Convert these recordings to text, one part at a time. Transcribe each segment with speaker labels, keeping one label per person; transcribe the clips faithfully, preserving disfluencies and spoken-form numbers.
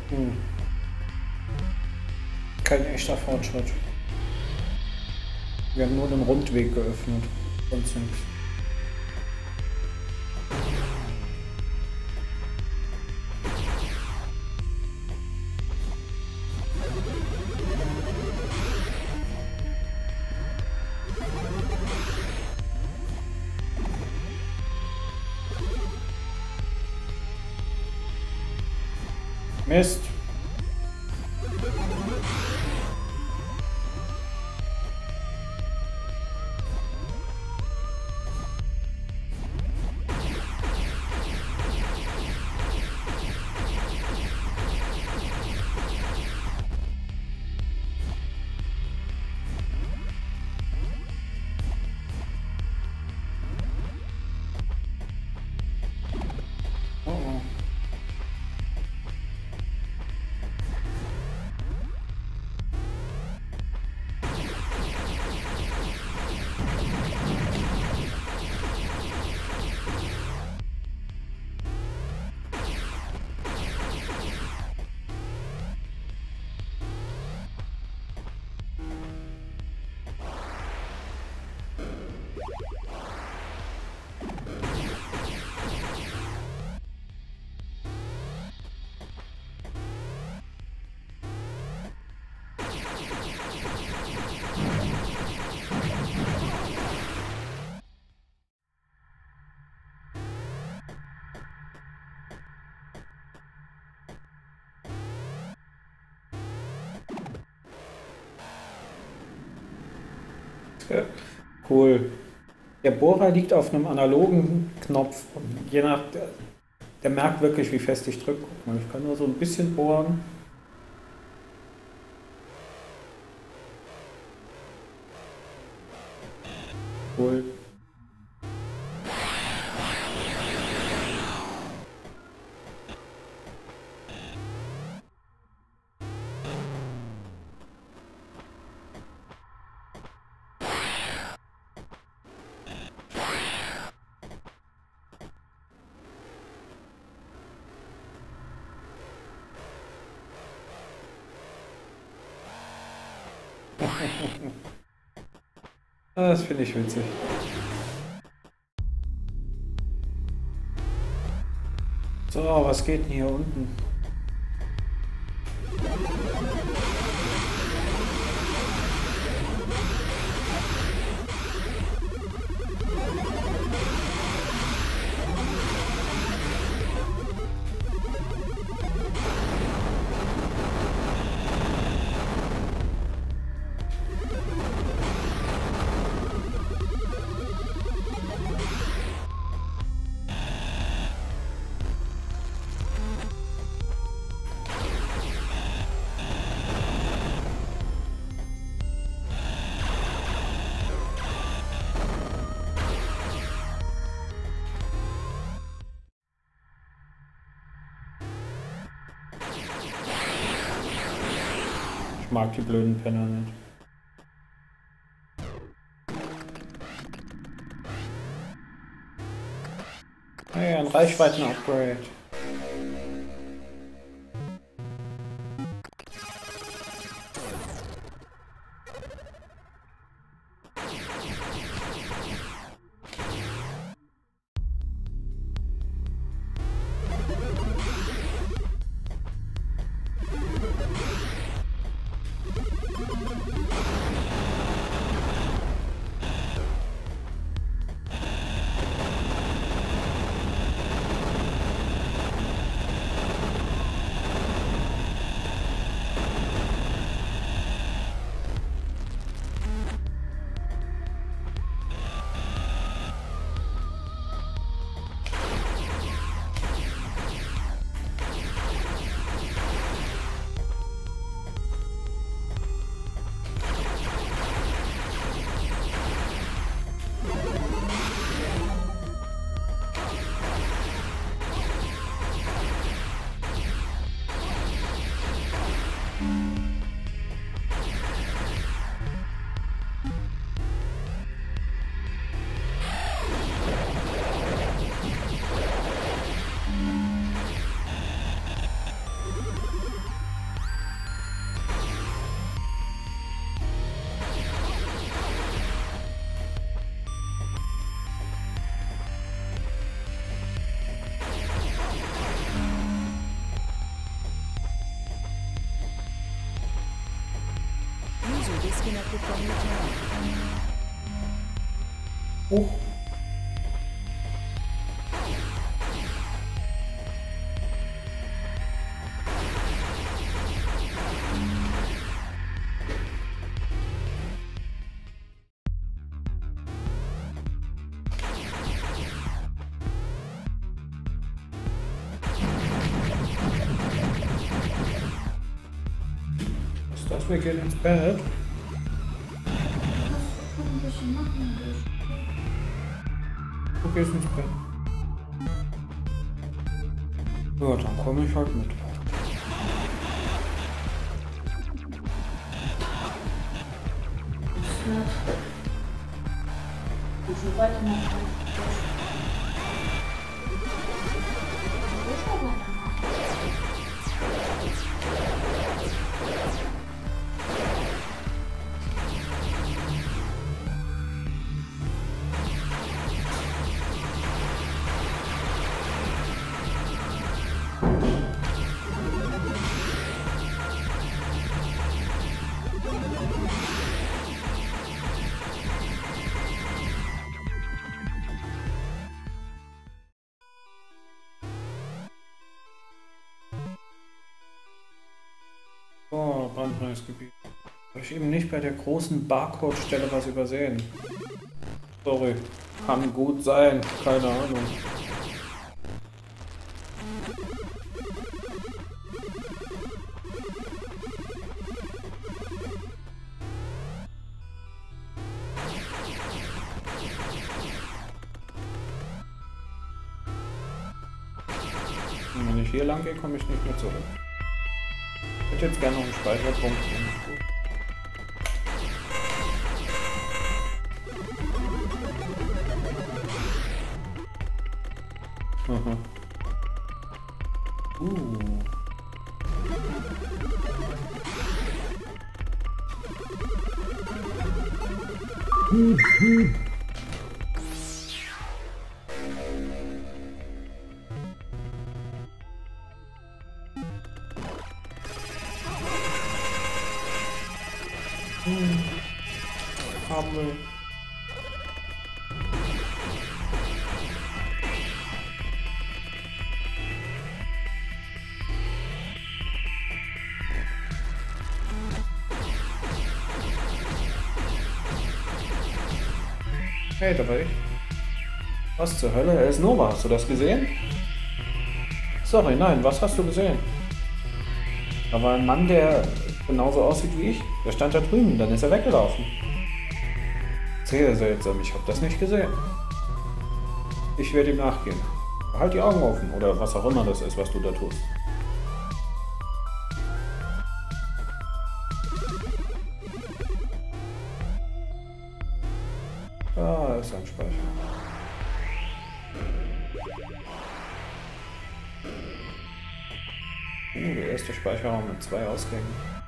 Speaker 1: Hm. Kein echter Fortschritt. Wir haben nur den Rundweg geöffnet. Sonst nichts. Mist. Oh, oh. Äh, Cool. Der Bohrer liegt auf einem analogen Knopf. Und je nach, der, der merkt wirklich, wie fest ich drücke. Guck mal, ich kann nur so ein bisschen bohren. Cool. Das finde ich witzig. So, was geht denn hier unten? Ich mag die blöden Penner nicht. Hey, ein Reichweiten-Upgrade. Oh. Was, wir gehen ins Bett? Du gehst ins Bett. Ja, dann komme ich halt mit.
Speaker 2: Ich will weitermachen.
Speaker 1: Oh, brandneues Gebiet. Habe ich eben nicht bei der großen Barcode-Stelle was übersehen? Sorry. Kann gut sein. Keine Ahnung. Und wenn ich hier lang gehe, komme ich nicht mehr zurück. Ich hätte jetzt gerne noch einen Speicherpunkt. Aha. Uh. Hm. Hammer. Hey, da war ich. Was zur Hölle? Er ist Nova, hast du das gesehen? Sorry, nein, was hast du gesehen? Da war ein Mann, der genauso aussieht wie ich. Der stand da drüben, dann ist er weggelaufen. Sehr seltsam, ich habe das nicht gesehen. Ich werde ihm nachgehen. Halt die Augen offen oder was auch immer das ist, was du da tust. Ah, ist ein Speicher. Uh, der erste Speicherraum mit zwei Ausgängen.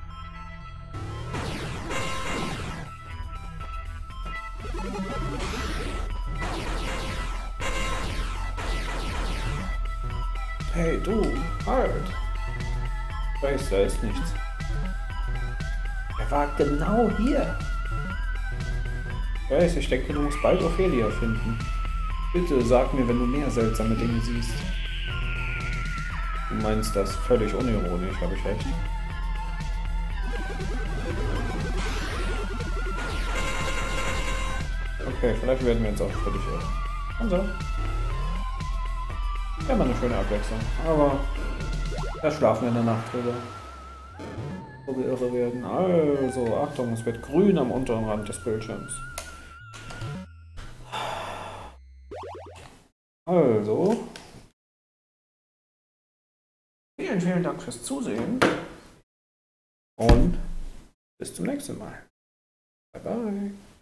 Speaker 1: Hey, du, halt! Ich weiß, da ist nichts. Er war genau hier. Ich weiß, ich denke, du musst bald Ophelia finden. Bitte sag mir, wenn du mehr seltsame Dinge siehst. Du meinst das völlig unironisch, habe ich recht. Okay, vielleicht werden wir jetzt auch völlig irre. Also. Ja, mal eine schöne Abwechslung. Aber da schlafen wir in der Nacht drüber. Wo wir irre werden. Also, Achtung, es wird grün am unteren Rand des Bildschirms. Also. Vielen, vielen Dank fürs Zusehen. Und bis zum nächsten Mal. Bye, bye.